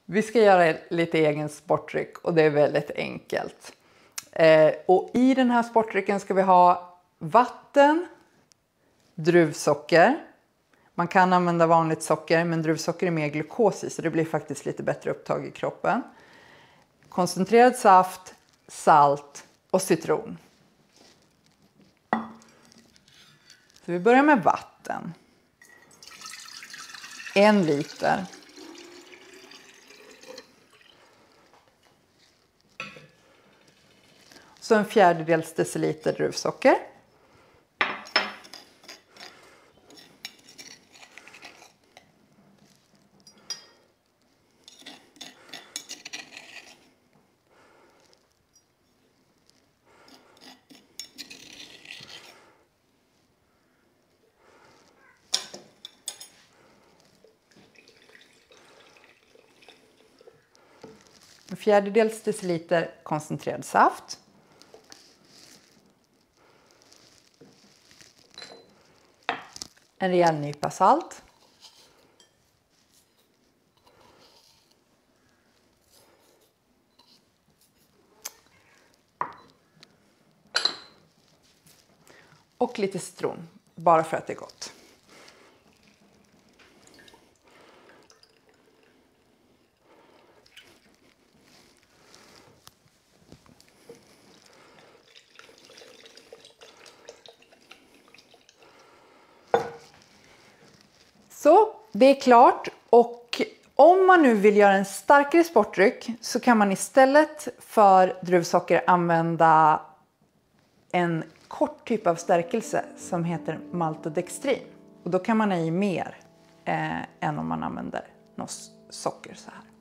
Vi ska göra lite egen sportdryck och det är väldigt enkelt. Och i den här sportdrycken ska vi ha vatten, druvsocker. Man kan använda vanligt socker, men druvsocker är mer glukos i, så det blir faktiskt lite bättre upptag i kroppen. Koncentrerad saft, salt och citron. Så vi börjar med vatten. 1 liter. Så 1/4 deciliter druvsocker. En 1/4 deciliter koncentrerad saft. En rejäl nypa salt. Och lite citron, bara för att det är gott. Så det är klart, och om man nu vill göra en starkare sportdryck så kan man istället för druvsocker använda en kort typ av stärkelse som heter maltodextrin. Och då kan man ha i mer än om man använder något socker så här.